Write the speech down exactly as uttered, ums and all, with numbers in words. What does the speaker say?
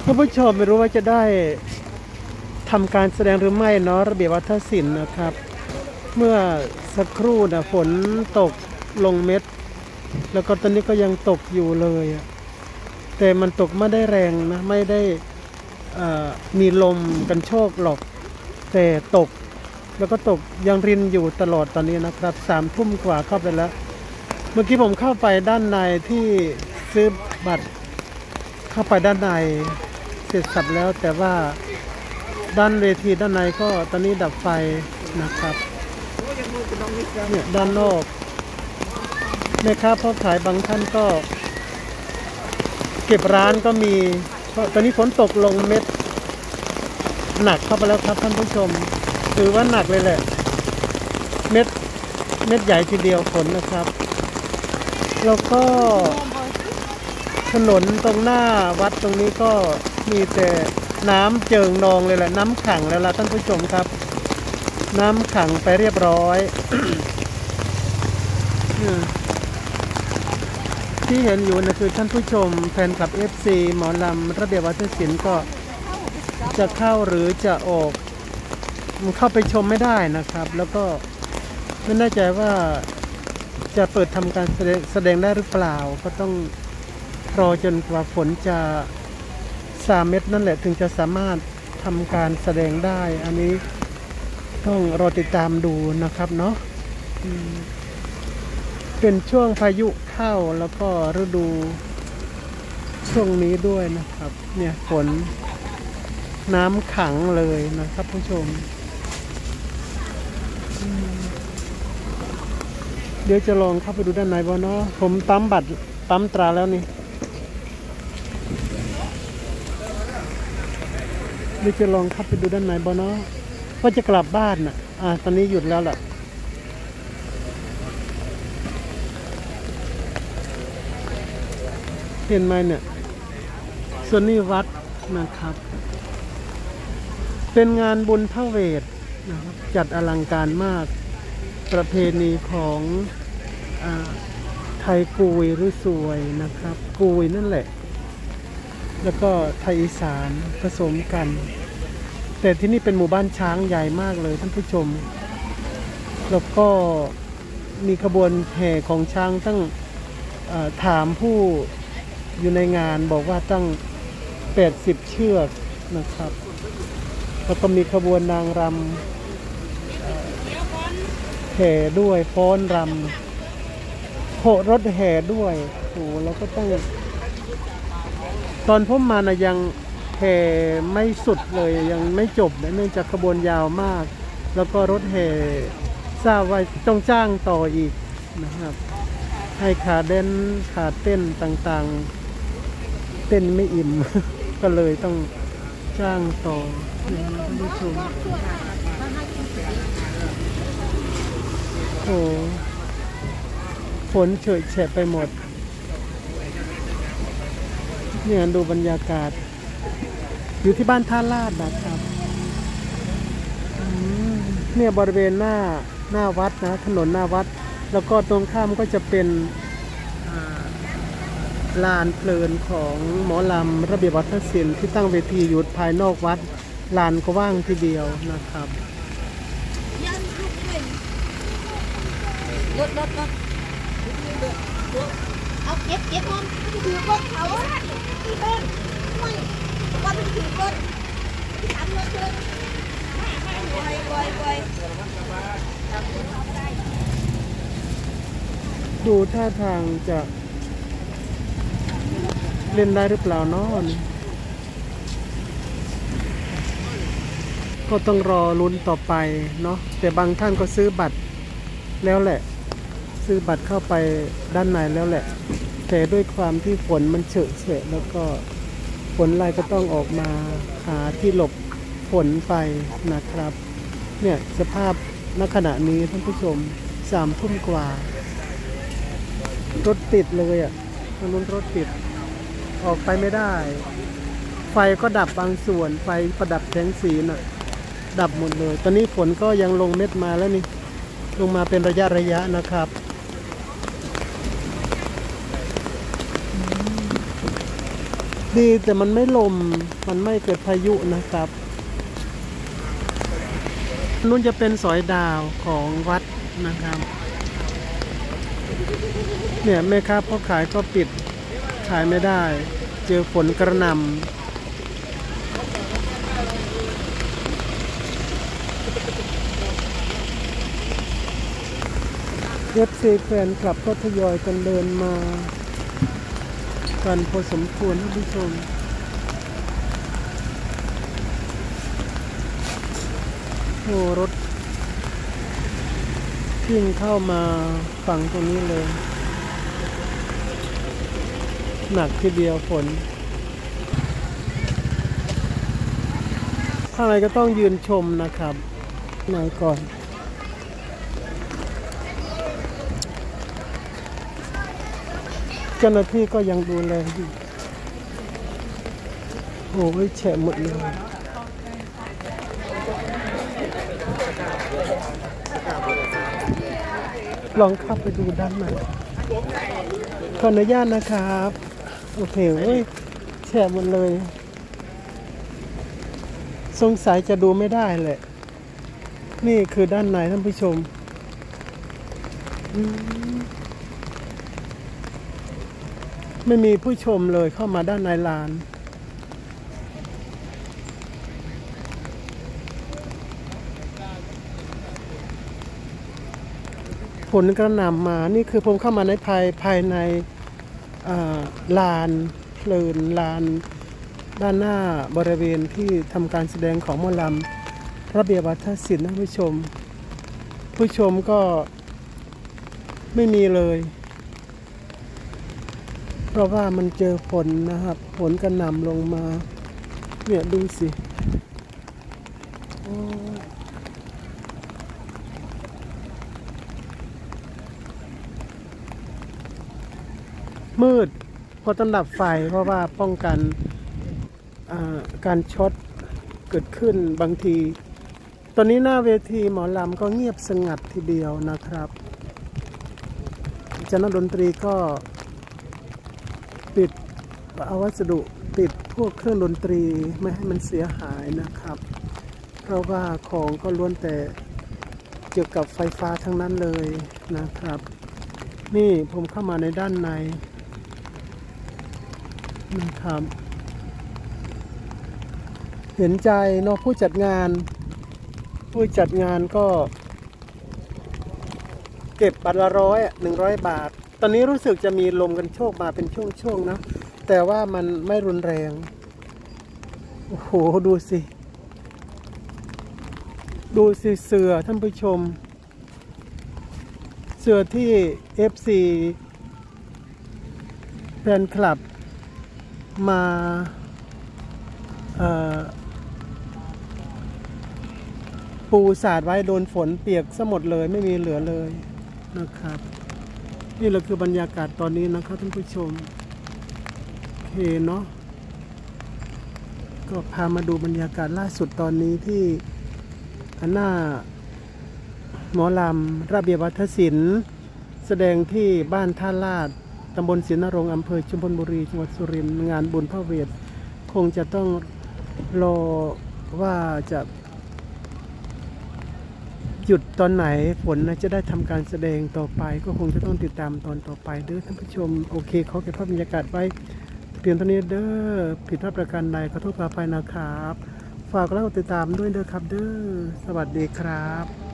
ท่านผู้ชมไม่รู้ว่าจะได้ทำการแสดงหรือไม่เนาะระเบียบวัฒนศิลป์นะครับเมื่อสักครู่นะฝนตกลงเม็ดแล้วก็ตอนนี้ก็ยังตกอยู่เลยแต่มันตกไม่ได้แรงนะไม่ได้มีลมกันโชกหรอกแต่ตกแล้วก็ตกยังรินอยู่ตลอดตอนนี้นะครับสามทุ่มกว่าเข้าไปแล้วเมื่อกี้ผมเข้าไปด้านในที่ซื้อบัตรเข้าไปด้านในเสร็จสับแล้วแต่ว่าด้านเวทีด้านในก็ตอนนี้ดับไฟนะครับเนี่ยด้านนอกแม่ค้าพ่อขายบางท่านก็เก็บร้านก็มีเพราะตอนนี้ฝนตกลงเม็ดหนักเข้าไปแล้วครับท่านผู้ชมถือว่าหนักเลยแหละเม็ดเม็ดใหญ่ทีเดียวฝนนะครับแล้วก็ถนนตรงหน้าวัดตรงนี้ก็มีแต่น้ำเจิ่งนองเลยแหละน้ำขังแล้วล่ะท่านผู้ชมครับน้ำขังไปเรียบร้อย ที่เห็นอยู่นะคือท่านผู้ชมแฟนคลับ เอฟ ซี หมอลำระเบียบวัฒนศิลป์ก็จะเข้าหรือจะออกมันเข้าไปชมไม่ได้นะครับแล้วก็ไม่แน่ใจว่าจะเปิดทำการแสดงได้หรือเปล่าก็ต้องรอจนกว่าฝนจะสามเม็ดนั่นแหละถึงจะสามารถทำการแสดงได้อันนี้ต้องรอติดตามดูนะครับเนาะเป็นช่วงพายุเข้าแล้วก็ฤดูช่วงนี้ด้วยนะครับเนี่ยฝนน้ำขังเลยนะครับผู้ชมเดี๋ยวจะลองเข้าไปดูด้านในบ่เนาะผมปั๊มบัตรปั๊มตราแล้วนี่เดี๋ยวจะลองเข้าไปดูด้านในบ่เนาะว่าจะกลับบ้านน่ะอ่าตอนนี้หยุดแล้วแหละเห็นไหมเนี่ยส่วนนี้วัดนะครับเป็นงานบุญพระเวทนะครับจัดอลังการมากประเพณีของอ่าไทยกุยหรือสวยนะครับกุยนั่นแหละแล้วก็ไทยอีสานผสมกันแต่ที่นี่เป็นหมู่บ้านช้างใหญ่มากเลยท่านผู้ชมแล้วก็มีขบวนแห่ของช้างตั้งถามผู้อยู่ในงานบอกว่าตั้งแปดสิบเชือกนะครับแล้วก็มีขบวนนางรำแห่ด้วยฟ้อนรำโหรถแห่ด้วยโอ้แล้วก็ต้องตอนผมมานะยังแห่ไม่สุดเลยยังไม่จบเนื่องจากขบวนยาวมากแล้วก็รถแห่ทราบว่าต้องจ้างต่ออีกนะครับให้ขาเด่นขาเต้นต่างๆเต้นไม่อิ่ม ก็เลยต้องจ้างต่อท่านผู้ชมโอ้ฝนเฉยแฉะไปหมดเนี่ยดูบรรยากาศอยู่ที่บ้านท่าลาดนะครับเนี่ยบริเวณหน้าหน้าวัดนะถนนหน้าวัดแล้วก็ตรงข้ามก็จะเป็นลานเพลินของหมอลำระเบียบวัฒนศิลป์ที่ตั้งเวทีอยู่ภายนอกวัดลานก็ว่างทีเดียวนะครับรถรถรถเอาเก็บเก็บมันถือรถเขาที่เต้นไม่ว่าเป็นถือรถที่ทำรถเชิญไวไวไวดูท่าทางจะเล่นได้หรือเปล่าเนาะก็ต้องรอลุ้นต่อไปเนาะแต่บางท่านก็ซื้อบัตรแล้วแหละซื้อบัตรเข้าไปด้านในแล้วแหละแต่ด้วยความที่ฝนมันเฉอะเฉะแล้วก็ฝนไล่ก็ต้องออกมาหาที่หลบฝนไปนะครับเนี่ยสภาพณขณะนี้ท่านผู้ชมสามทุ่มกว่ารถติดเลยอ่ะถนนรถติดออกไปไม่ได้ไฟก็ดับบางส่วนไฟประดับแสงสีน่ะดับหมดเลยตอนนี้ฝนก็ยังลงเม็ดมาแล้วนี่ลงมาเป็นระยะระยะนะครับดีแต่มันไม่ลมมันไม่เกิดพายุนะครับนู่นจะเป็นสอยดาวของวัดนะครับเนี่ยแม่ค้าพ่อขายก็ปิดขายไม่ได้เจอฝนกระหน่ำเอฟซีแฟนคลับก็ทยอยกันเดินมากันพอสมควรท่านผู้ชมโอ้รถวิ่งเข้ามาฝั่งตรงนี้เลยหนักทีเดียวฝนข้างในก็ต้องยืนชมนะครับไหนก่อนเจ้าหน้าที่ก็ยังดูแลอยู่โอ้ยแฉะหมดเลยลองเข้าไปดูด้านในขออนุญาตนะครับโอเคเว้ยแฉะหมดเลยสงสัยจะดูไม่ได้แหละนี่คือด้านในท่านผู้ชมไม่มีผู้ชมเลยเข้ามาด้านในลานฝนกระหน่ำมานี่คือผมเข้ามาในภายภายในลานเพลินลานด้านหน้าบริเวณที่ทำการแสดงของหมอลำระเบียบวัฒนศิลป์ท่านผู้ชมผู้ชมก็ไม่มีเลยเพราะว่ามันเจอฝนนะครับฝนกระหน่ำลงมาเนี่ยดูสิมืดพอต้องดับไฟเพราะว่าป้องกันการช็อตเกิดขึ้นบางทีตอนนี้หน้าเวทีหมอลำก็เงียบสงัดทีเดียวนะครับเจ้าหน้าดนตรีก็ปิดเอาวัสดุปิดพวกเครื่องดนตรีไม่ให้มันเสียหายนะครับเพราะว่าของก็ล้วนแต่เกี่ยวกับไฟฟ้าทั้งนั้นเลยนะครับนี่ผมเข้ามาในด้านในนะครับเห็นใจเนาะผู้จัดงานผู้จัดงานก็เก็บบัตรละร้อยหนึ่งร้อยบาทตอนนี้รู้สึกจะมีลมกันโชกมาเป็นช่วงๆนะแต่ว่ามันไม่รุนแรงโอ้โหดูสิดูสิเสือท่านผู้ชมเสือที่ เอฟ ซี แฟนคลับมาปูสาดไว้โดนฝนเปียกซะหมดเลยไม่มีเหลือเลยนะครับนี่แหละคือบรรยากาศตอนนี้นะครับท่านผู้ชมโอเคเนาะก็พามาดูบรรยากาศล่าสุดตอนนี้ที่หน้าหมอลำระเบียบวัฒนศิลป์แสดงที่บ้านท่าลาดตำบลศรีนรงค์อำเภอชุมพลบุรีจังหวัดสุรินทร์งานบุญพระเวทคงจะต้องรอว่าจะหยุดตอนไหนฝนจะได้ทำการแสดงต่อไปก็คงจะต้องติดตามตอนต่อไปเด้อท่านผู้ชมโอเคขอเก็บภาพบรรยากาศไว้เพียงเท่านี้เด้อผิดพลาดประการใดขอโทษขออภัยนะครับฝากแล้วติดตามด้วยเด้อครับเด้อสวัสดีครับ